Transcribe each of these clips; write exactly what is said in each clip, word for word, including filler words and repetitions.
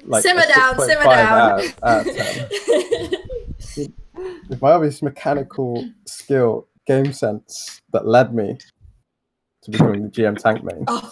like simmer down, simmer down. Out, out of ten. With my obvious mechanical skill, game sense that led me to becoming the G M tank main. Oh,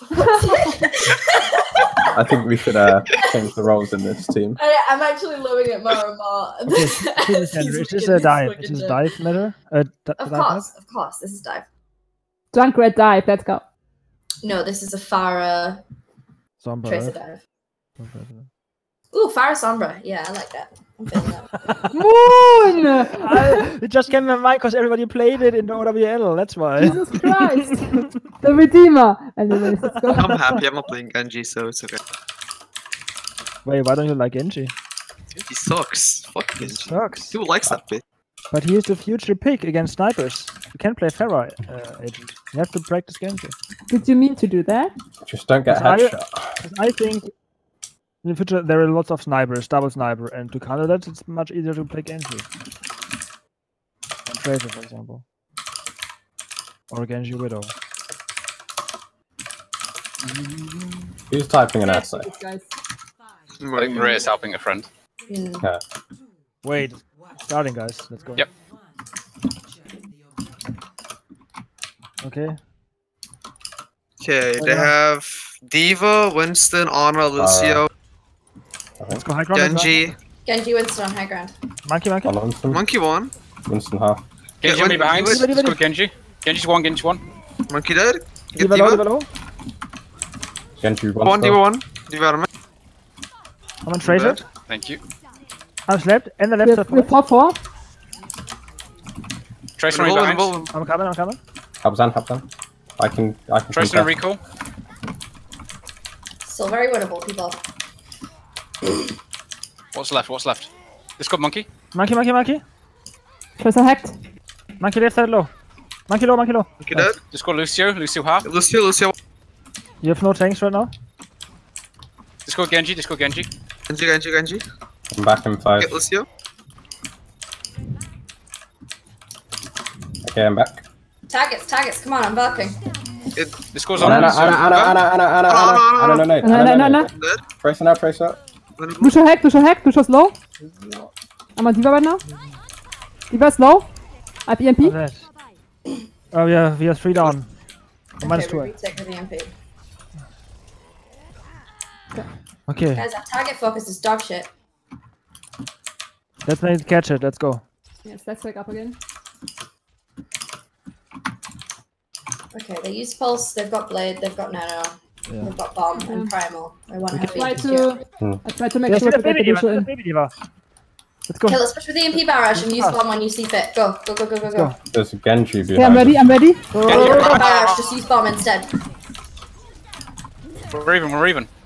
I think we should uh, change the roles in this team. I, I'm actually loving it more and more. Okay, is this a dive? Is this a dive matter? Uh, of course, of course, this is dive. Junkrat dive, let's go. No, this is a Pharah Sombra, Tracer right? dive. Ooh, Pharah Sombra. Yeah, I like that. I'm feeling that. Moon! I, it just came to my mind because everybody played it in the O W L, that's why. Jesus Christ! The Redeemer! Anyways, let's go. I'm happy, I'm not playing Genji, so it's okay. Wait, why don't you like Genji? He sucks. Fuck He Genji. sucks. Who likes that bit? But he is the future pick against snipers. You can't play Pharah uh, agent. You have to practice Genji. Did you mean to do that? Just don't get I- headshot. I think in the future there are lots of snipers, double sniper, and to counter that it's much easier to play Genji. And Tracer, for example. Or Genji Widow. Who's typing an essay? Guys. I think Maria's helping a friend. Mm. Yeah. Wait, starting guys, let's go. Yep. Okay. Okay, they have Diva, Winston, Ana, Lucio, Let's go high ground. Genji, Genji Winston on high ground. Monkey, monkey. On Winston. Monkey one, Winston half. Genji Yeah, on me when- behind. when- Let's go Genji. Genji's one, Genji's one. Monkey dead. Get Diva low, Diva. Diva low. Genji one. One, star. Diva one. Diva armor. I'm on Tracer. Dead. Thank you. I'm slept. And the We left have, side. we have four four. Tracer on me Involve, behind. involve. I'm coming, I'm coming. Habzan, Habzan. I can, I can Tracer on contest. recall. Still very winnable, people. What's left? What's left? Let's go Monkey. Monkey, monkey, monkey. Tracer hacked. Monkey left side low. Monkey low, monkey low. Monkey dead. Let's go Lucio. Lucio half. Lucio, Lucio. You have no tanks right now? Let's go Genji. Let's go Genji. Genji, Genji, Genji. I'm back in five. Get Lucio. Okay, I'm back. Targets, targets, come on, I'm barking. It, This goes Anna, on. Anna, Lucio. Anna, Anna, Anna, Anna, Anna, Anna, Anna, no, no, No, no, no, no. dead. Tracer now, Tracer. Lucio hacked, Lucio hacked, Lucio's low. I'm on Diva right now. Diva's low. I have E M P. What's that? Oh yeah, we have three down. Oh, minus Okay, two. we retake with the M P. Okay, Guys, our target focus is dog shit. let's make it catch it. Let's go. Yes, let's wake up again. Okay, they use Pulse, they've got Blade, they've got Nano, Yeah. they've got Bomb and Primal. They want I heavy. try Yeah. to. I try to make Yeah, sure see to the get the baby diva. Lucio see the in. baby diva. Let's go. Okay, let's push with the E M P barrage and use Fast. Bomb when you see fit. Go, go, go, go, go, go. go. There's a Genji behind. Okay, I'm ready. I'm ready. Don't use barrage, just use Bomb instead. We're even. We're even.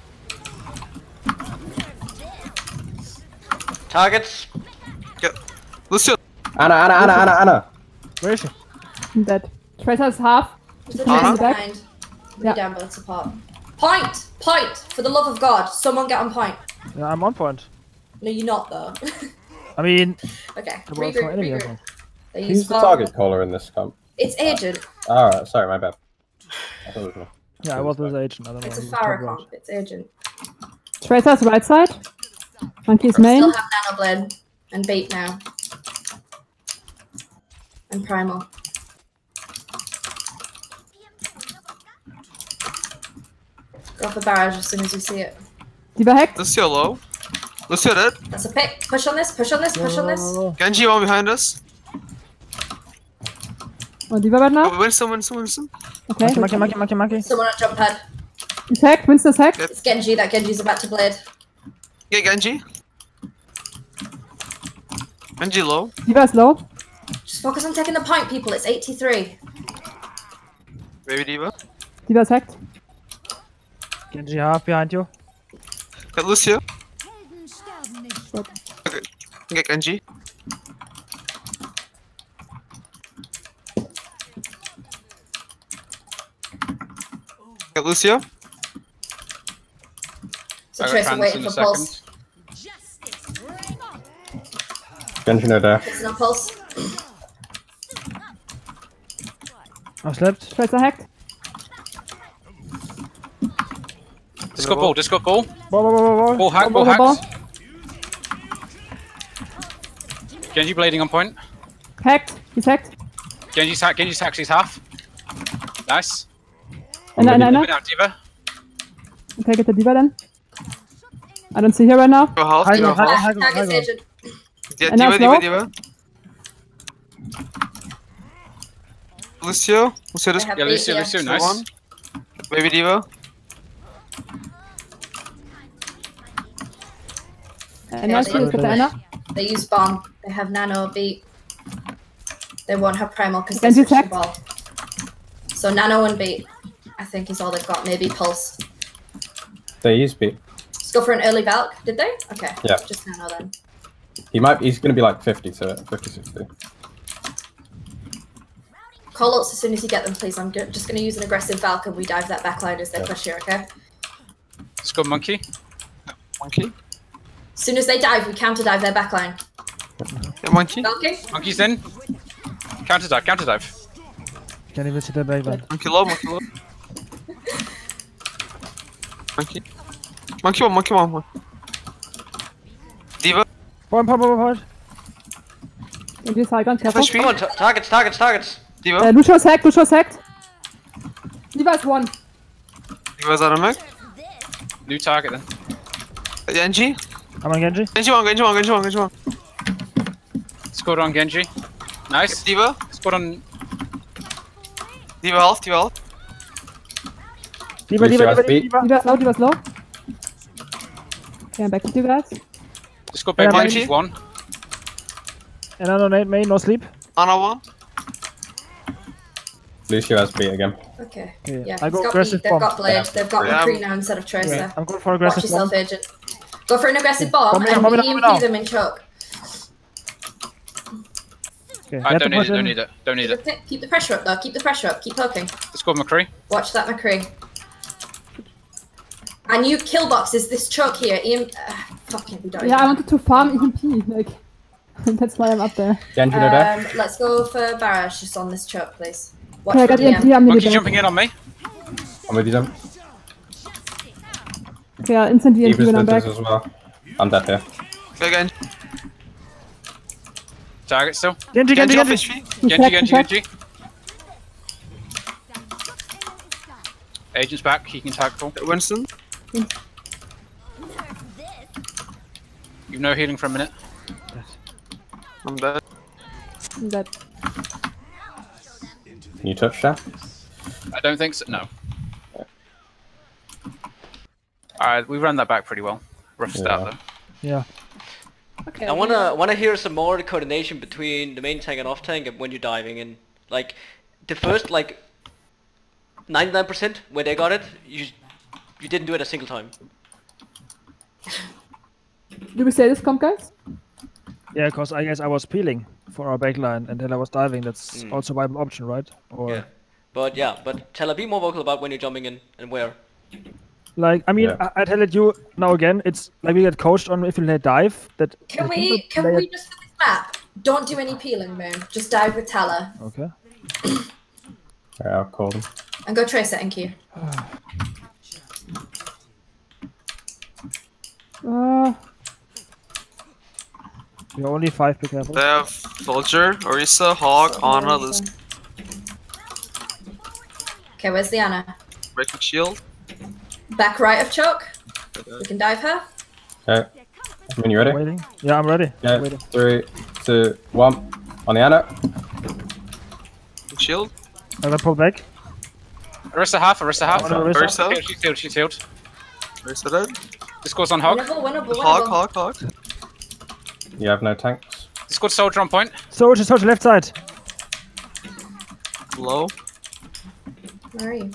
Targets. Get Lucio. Anna, Anna, Anna, Anna, Anna. Where is she? I'm dead. Tracer's half. There's a Uh-huh. Tracer Back. behind. Yeah. Down both support. Point! Point! For the love of God, someone get on point. Yeah, I'm on point. No, you're not though. I mean, Okay, there was no regroup, enemy. regroup. They use Who's the Bomb. target caller in this comp? It's Agent. Alright, sorry, my bad. I thought it was me. Yeah, I was with the agent. I don't know. It's a he was top Pharah right. comp. It's Agent. Tracer's right side. Monkey's main. Still have Nano Blade and Bait now. And Primal. Go for barrage as soon as you see it. Diva hacked. Lucio low. Lucio dead. That's a pick. Push on this, push on this, push on this. Genji one behind us. On Diva right now. Oh, Winston, Winston, Winston. Okay. Monkey, monkey, monkey, monkey, monkey. Someone at jump pad. He's hacked. Winston's hacked. Yep. It's Genji. That Genji's about to blade. Get Genji. Genji low. Diva's low. Just focus on taking the point, people. It's eighty-three. Baby Diva. Diva's hacked. Genji half behind you. Get Lucio. Okay. Get Genji. Get Lucio. So I got Tracer trans waiting in a for Pulse. second. Genji no dash. It's not Pulse. I slept. Tracer hacked. Discord ball, Discord ball. Ball, ball, ball, ball. Ball hack, Ball, ball ball, hacked. Genji blading on point. Hacked. He's hacked. Genji's hack, Genji's hack, she's half. Nice. And and and. Diva now, Diva. Okay, get the D.Va then. I don't see her right now. Go half, High Diva ground, high, half. high ground, high Target's ground. agent. Yeah, And Diva, now Diva, Diva. Lucio, Lucio, They this have Yeah, eight Lucio, here. Lucio, one. nice. Baby Diva. And now they- she is with the Anna. They use bomb. They have nano beat. They won't have primal because they Genji's switched the hacked. ball. So nano and beat, I think, is all they've got. Maybe pulse. They use beat. Let's go for an early Valk. Did they? Okay. Yeah. Just nano then. He might. He's going to be like fifty to it. fifty, sixty. Call outs as soon as you get them, please. I'm go- just going to use an aggressive Valk and we dive that backline as they Yeah. push here, okay? Discord monkey. Monkey. As soon as they dive, we counter dive their backline. Yeah, monkey. Valky? Monkey's in. Counter dive, counter dive. Can't even see the backline. Monkey low, monkey low. Monkey. Monkey one, monkey one. Diva. Point, point, point, point. And he's high ground. Careful. Flash Come on, me. ta- targets, targets, targets. Diva. Uh, Lucio's hacked. Lucio's hacked. D.Va is one. Diva's out of mech. New target then. Genji. I'm on Genji. Genji one, Genji one, Genji one, Genji one. Scored on Genji. Nice. Diva. Scored on. Diva health, Diva health. D.Va, Lucio D.Va, has D.Va, beat. D.Va. D.Va's low. D.Va's low. Okay, I'm back to you guys. Discord back Yeah, Genji's Monkey. one. And I don't know, main, no sleep. Ana one. Lucio has beat again. Okay. Okay, Yeah, I he's go got aggressive beat. They've bomb. got blade. They've got Yeah. McCree now instead of Tracer. Yeah, I'm going for Watch aggressive yourself, bomb. agent. Go for an aggressive bomb Bomb me now, and bomb me now, E bomb M me P now. them in choke. Okay, I get don't the need it, push in. don't need it, don't need Keep it. the, keep the pressure up though. Keep the pressure up. Keep poking. Discord McCree. Watch that McCree. And you kill boxes. This choke here. E M. Uh, fucking we don't. Yeah, I wanted to farm E M P. Like, that's why I'm up there. Genji no death. Um, let's go for Barrage just on this choke, please. Watch Okay, I for got E M P. D M. I'm Monkey really jumping in on me. I'm with you, Dom. Okay, I'll instant E M P Diva's when I'm with us back. as well. I'm dead here. Go Genji. Target still. Genji, Genji, Genji off Genji. H P. He's Genji, hacked, Genji, he's hacked. Genji. Agent's back, he can tag pull. Winston. You've no healing for a minute. I'm dead. I'm dead. Can you touch that? I don't think so, no. Alright, we ran that back pretty well. Rough start Yeah. though. Yeah. Okay. I wanna wanna hear some more coordination between the main tank and off tank and when you're diving in. Like the first like ninety-nine percent where they got it, you you didn't do it a single time. Do we say this, comp guys? Yeah, because I guess I was peeling for our backline and then I was diving. That's Mm. also a viable option, right? Or Yeah. But yeah, but tell her be more vocal about when you're jumping in and where. like, I mean, Yeah. I, I tell it you now again. It's like we get coached on if you let dive. That Can the we? people Can play we it- just for this map? Don't do any peeling, Moon. Just dive with Tala Okay. Alright, I'll call them. and go Tracer and Q. Uh, You're only five. Be careful. They have Soldier, Orisa, Hawk, Ana, Liz, Okay, where's the Anna? Breaking Shield. Back right of choke. We can dive her. Okay. When you ready? Waiting. Yeah, I'm ready. Yeah. Waiting. Three, two, one. On the Anna. Shield. I got pulled back. Arista half, Arista half. On the Orisa. Orisa. Okay, she's healed, she's healed. Orisa dead. Discord's on Hog. Winnable, winnable, Hawk, winnable. Hawk, Hawk. You have no tanks. Discord soldier on point. Soldier, soldier, left side. Low. Where are you?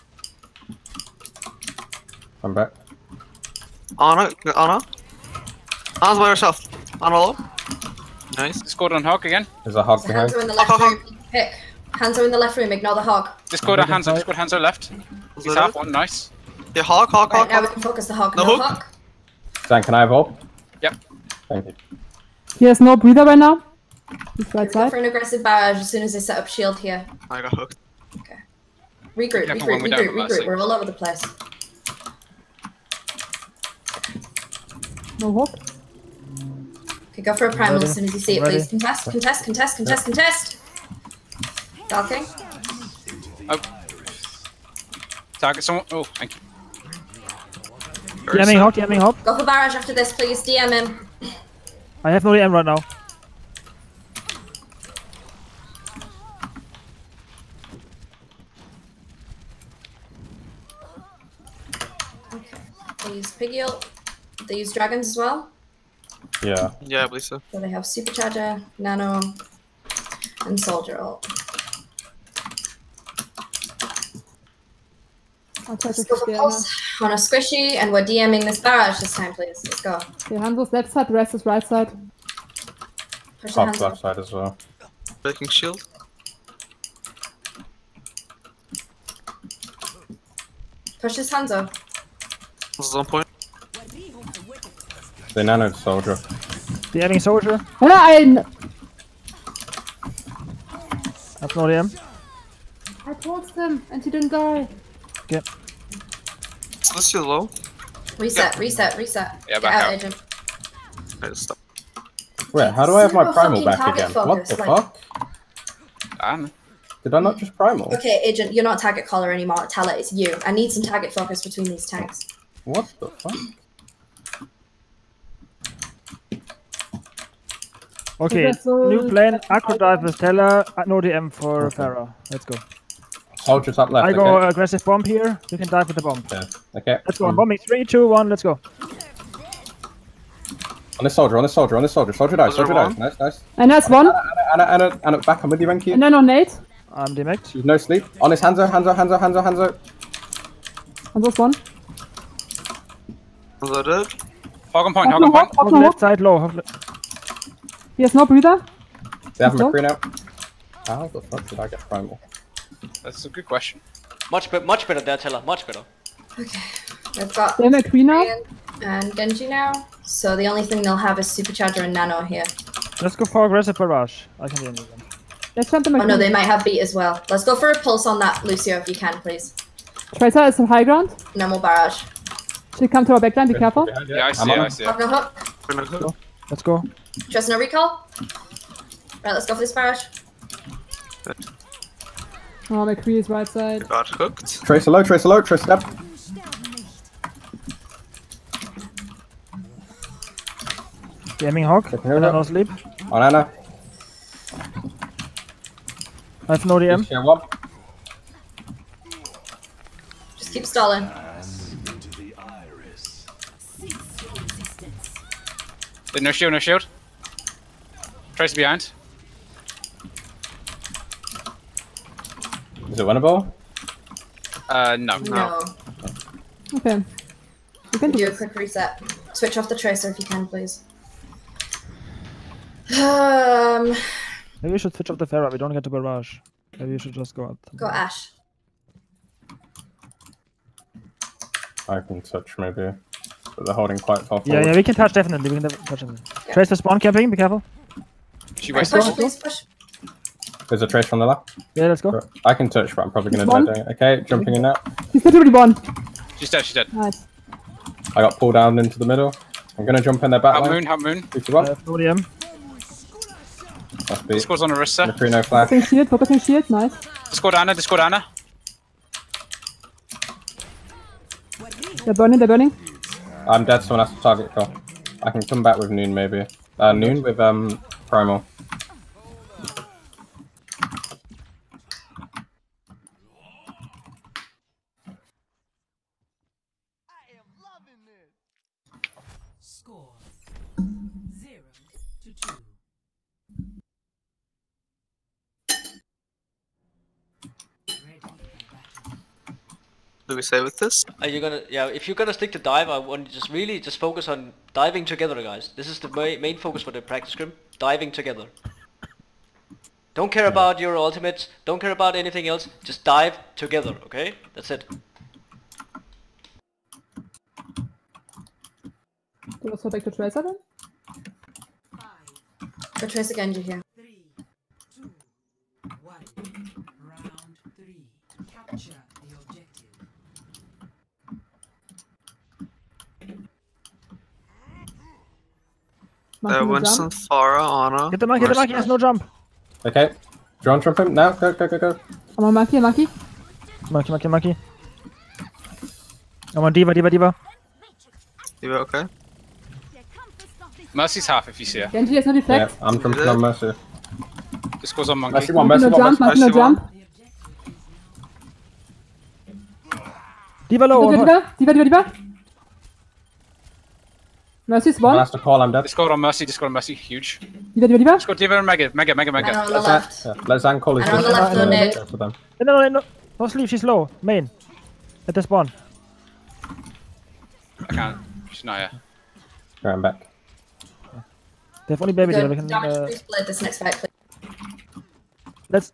I'm back. Ana, Ana. Ana's by herself. Ana low. Nice. Discord on Hog again. There's a hog So hands behind. are in the left room. Pick. Hands are in the left room. Ignore the hog. Discord Okay, on Hanzo, fine. Discord Hanzo left. Was He's that half it? one, nice. Yeah, Hawk, Hawk, Right Hawk, now we Hawk. can focus the hog. No No, hook? hog. Dan, can I have orb? Yep. Thank you. he has no breather right now. He's right Go side. for an aggressive barrage as soon as they set up shield here. I got hooked. Regroup, Yeah, regroup, when we don't regroup, have that regroup. sick. We're all over the place. No hook. Okay, go for a primal Ready. as soon as you see it, Ready. please. Contest, contest, contest, contest, contest. Darking. Oh. Target someone. Oh, thank you. DMing hop, DMing hop. Go for barrage after this, please. D M him. I have no D M right now. Okay. They use pig ult. They use dragons as well. Yeah. Yeah, I believe so. So they have supercharger, nano, and soldier ult. I'll try to Let's go for scale pulse on a squishy, and we're DMing this barrage this time, please. Let's go. Okay, Hanzo's left side, the rest is right side. Push the Top hands left up. side as well. Breaking shield. Push his hands up. This is on point. They nanoed soldier. DMing soldier. Yeah, I, That's no D M. I pulsed him and he didn't die. Okay. So this is low. Reset, reset, reset. Yeah, Get back out, out. agent. I just stop. Wait, how do I have my Zero primal fucking back target again? focus, What the like- fuck? Damn. Did I not just primal? Okay, agent, you're not target caller anymore. Tell it, it's you. I need some target focus between these tanks. What the fuck? Okay, Okay, so- new plane, Acro dive with Stella, uh, no D M for Pharah. Let's go. Soldier top left. I go okay. aggressive bomb here, you can dive with the bomb. Yeah. Okay. Let's go, bombing, three, two, one, let's go. On this soldier, on this soldier, on this soldier. Soldier dies, Soldier soldier dies. one. Nice, nice. And that's one. Anna, Anna, Anna, Anna, back. I'm with you, Renki. And then on Nate. I'm demected. She's no sleep. On his Hanzo, Hanzo, Hanzo, Hanzo, Hanzo. Hanzo's one. Is that it? Hog on point, Hog hog on no point. hook, hog Hog no left hook. side low. Hog le- He has no breather. They have Let's go. McCree now. How the fuck did I get primal? That's a good question. Much, be much better there, Teller. Much better. Okay. We've got They have a queen now. Ryan and Genji now. So the only thing they'll have is supercharger and nano here. Let's go for aggressive barrage. I can D M you then. Let's jump them Oh no, again. they might have beat as well. Let's go for a pulse on that, Lucio, if you can, please. Tracer is on high ground. No more barrage. She'll come to our backline, be careful. Yeah, I see I'm it, on I see Hog it. no hook. Bring it hook. Let's go. Trust no recall. Right, let's go for this barrage. Oh, McCree is right side. Got hooked. Tracer low, tracer low, tracer step. DMing Hog. Taking her Anna up. no sleep. On Anna. I have no D M. Share one. Just keep stalling. No shield, no shield. Trace behind. Is it winnable? Uh, no. No. Okay. You can do Do a this. quick reset. Switch off the tracer if you can, please. Um, Maybe we should switch off the Pharah. We don't get the barrage. Maybe we should just go out. go Ash. I can touch maybe. But they're holding quite far Yeah, forward. yeah, we can touch definitely. We can def- touch definitely. Yeah. Trace the spawn camping. Be careful. She Right, wasted push, one. please push. There's a trace from the left. Yeah, let's go. I can touch, but I'm probably gonna One. die doing it. Okay, jumping in now. He's literally one. She's dead, she's dead. Nice. I got pulled down into the middle. I'm gonna jump in their back Half line. moon, half moon. Three, two, I one. have no D M. Must be. Discord's on Arista. McCree no flash. Focusing shield, focusing shield, nice. Discord Anna, Discord Anna. They're burning, they're burning. I'm dead, someone has to target kill. I can come back with Noon maybe. Uh, Noon with um Primal. Score zero to two. Ready for battle. Do we say with this? Are you gonna? Yeah. If you're gonna stick to dive, I want you to just really just focus on diving together, guys. This is the ma main focus for the practice scrim. Diving together. Don't care about your ultimates. Don't care about anything else. Just dive together. Okay? That's it. Do you also back to Tracer then? Go Tracer Genji here. Three, two, one. Round three. Capture the objective. Monkey Uh, no Winston, jump. Pharah, Ana. Get the monkey, the monkey has no jump. Okay. Drone trump him now. Go, go, go, go. I'm on monkey, monkey. Monkey, monkey, monkey. I'm on Diva, Diva, Diva. You okay? Mercy's half if you see her. Genji has no Yeah, deflect. I'm trumping on Mercy. This goes on monkey. Mercy one, Monkey Mercy no one, jump, Mercy monkey no Mercy one. jump. Diva low. Diva, on her. Diva, Diva, Diva, Diva. Mercy's one. one. Last to call, I'm dead. Discord on Mercy, Discord on Mercy, huge. Diva, Diva, Diva. Discord Diva and Mega, Mega, Mega, And Mega. on the Let's left. Zan, yeah, let Zan call his And on the vision. left, Uh, no nade. go for them. No, no, no, no sleep, she's low. Main. At the spawn. I can't. She's not here. Right, I'm back. They have only baby Diva. We Good. can, Damage uh, boost blade this next fight, please. let's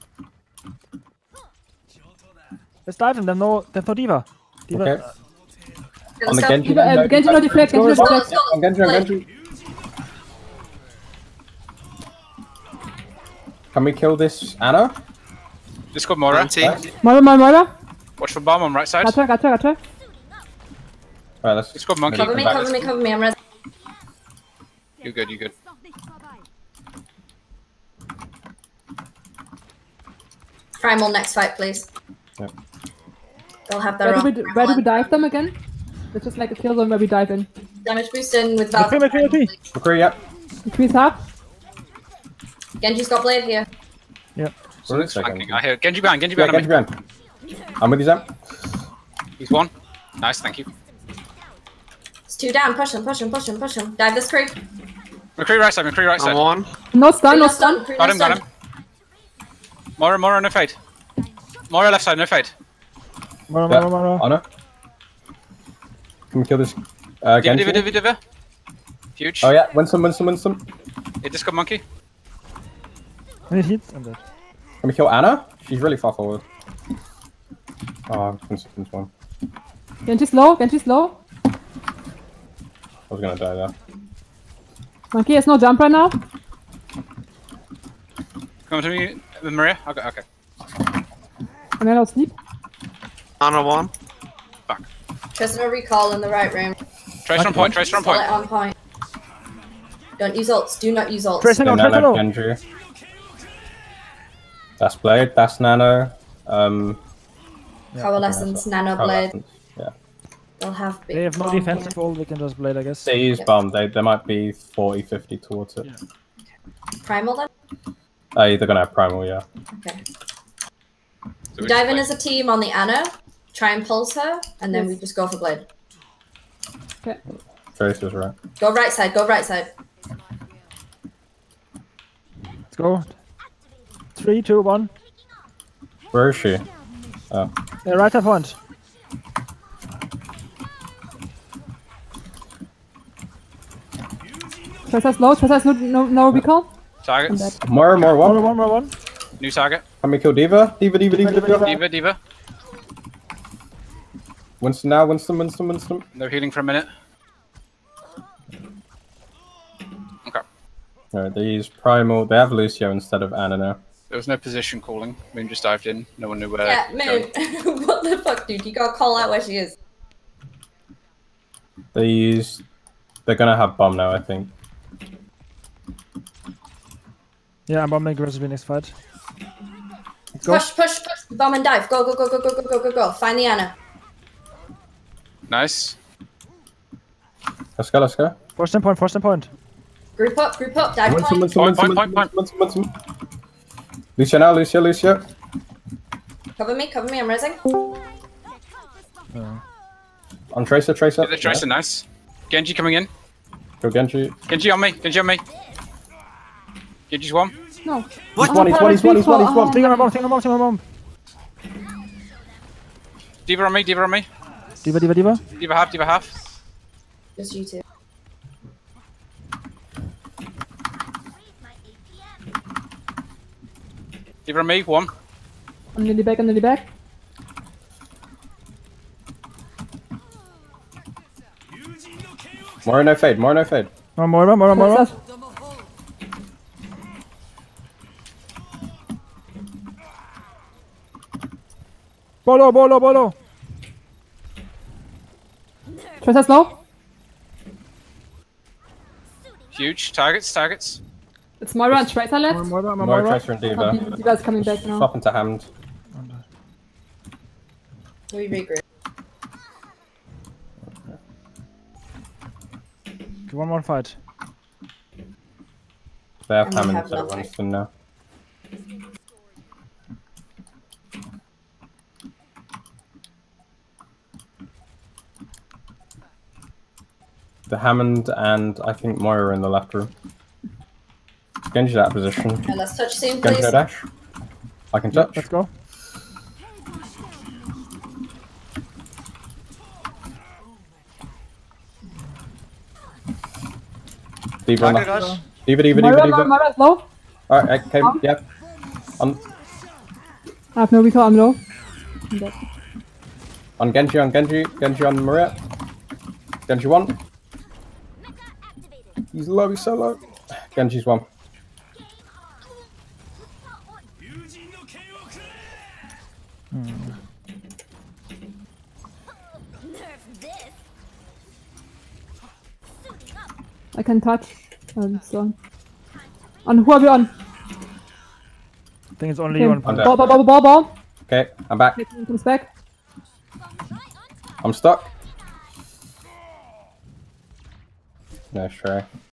let's dive them. There's no, there's no Diva. Diva. Okay. uh, Okay, On the let's go. Genji. Diva, uh, Genji no deflect, Genji no Let's go, deflect. let's go. On Genji, on Blade. Genji. Can we kill this Ana? Discord Mora. Anti. Moira, Moira, Moira. Watch for bomb on right side. Gotcha, gotcha, gotcha. Alright, let's Discord monkey. Cover me, Come back. cover me, cover me. I'm ready. You good, you good. Primal next fight, please. Yep. They'll have their Where do own. we, where do we dive them again? It's just like a kill zone where we dive in. Damage boost in with Valve. McCree, McCree, McCree. McCree, yep. Increase half. Genji's got blade here. Yeah. What is that Flanking. Genji? I hear Genji behind, Genji Yeah, behind Genji me. behind. I'm with you, Zan. He's one. Nice, thank you. It's two down. Push him, push him, push him, push him. Dive this creep. McCree right side, McCree right I'm side. on. No stun, no Creep stun. stun. Creep Got him, got stun. him. Mora, Mora, no fade. Mora left side, no fade. Mora, Yeah. Mora, Mora. Ana. Can we kill this uh, Diva, Genji? Diva, Diva, Diva. Huge. Oh yeah, Winston, Winston, Winston. Hit Discord monkey. I need hits. I'm dead. Can we kill Ana? She's really far forward. Oh, Winston's one. Genji's low, Genji's low. I was gonna die there. Monkey has no jump right now. Come to me, with Maria. Okay, okay. And then I'll sleep. Ana one. Fuck. Trust no recall in the right room. Tracer on point, Tracer on Solid point. on point. Don't use ults. Do not use ults. Tracer So low, Tracer Nano, low. Genji. That's Blade, that's Nano. Um, Coalescence, nano blade. Coalescence, yeah. They'll have big They have no bomb defensive here. wall, we can just blade, I guess. They use Yep. bomb, they, they might be forty, fifty towards it. Primal then? Uh, they're gonna have primal, yeah. Okay. So We we dive in just as a team on the Ana, try and pulse her, and then we just go for blade. Okay. Tracer's right. Go right side, go right side. Let's go. Three, two, one. Where is she? Oh, Uh, right at point. Tracer's low, Tracer's no, no, no recall. Targets. more, more, One, one. one, one, one. New target. Can we kill Diva? Diva, Diva, Diva, Diva. Diva, Diva. Winston now, Winston, Winston, Winston. They're healing for a minute. Okay. Alright, they use primal. They have Lucio instead of Ana now. There was no position calling. Moon just dived in. No one knew where. Yeah, going. Moon. What the fuck, dude? You gotta call out where she is. They use. They're gonna have bomb now, I think. Yeah, I'm bombing aggressively next fight. Let's go. Push, push, push. Bomb and dive. Go, go, go, go, go, go, go, go, go. Find the Ana. Nice. Let's go, let's go. Force them point, force them point. Group up, group up. Dive Winston, point. Winston, Point, Winston, point, Winston, point, Winston, Winston. Lucio now, Lucio, Lucio. Cover me, cover me. I'm resing. Uh, On Tracer, Tracer. Get the Tracer, nice. Genji coming in. Go Genji. Genji on me. Genji on me. Genji's one. No. He's one, he's one, he's one, he's one, he's one. Think on a bomb, think on a bomb, think on a bomb. Diva on me. Diva on me. Diva, diva, diva. Diva half. Diva half. Just you two. Diva on me. One. I'm nearly back, I'm nearly back. More no fade, more no fade. More, more, more, more. Tracer's- Bolo, bolo, bolo. Tracer's low. Huge. Targets, targets. It's Moira and Tracer left. More, more, more, Moira, more. Tracer, and Oh, Diva. D- Diva's coming back now. Swap into Hammond. We regroup. Okay, one more fight. They have And we Hammond have instead of nothing. Winston now. The Hammond and I think Moira are in the left room. Genji's out of position. And let's touch soon, Genji please. no dash. I can touch. Let's go. Diva on Target the us. Diva, Diva, Diva, Moira, Diva. Moira, Moira's low. Alright, okay, Oh. yep. On, I have no recall, I'm low. I'm dead. on Genji, on Genji, Genji on Maria. Genji one. He's low, he's so low. Genji's one. I can touch. Um, so. On who are we on? I think it's only Okay. one I'm point. dead. Ball, ball, ball, ball, ball. Okay, I'm back. Okay, comes back. I'm stuck. Nice try.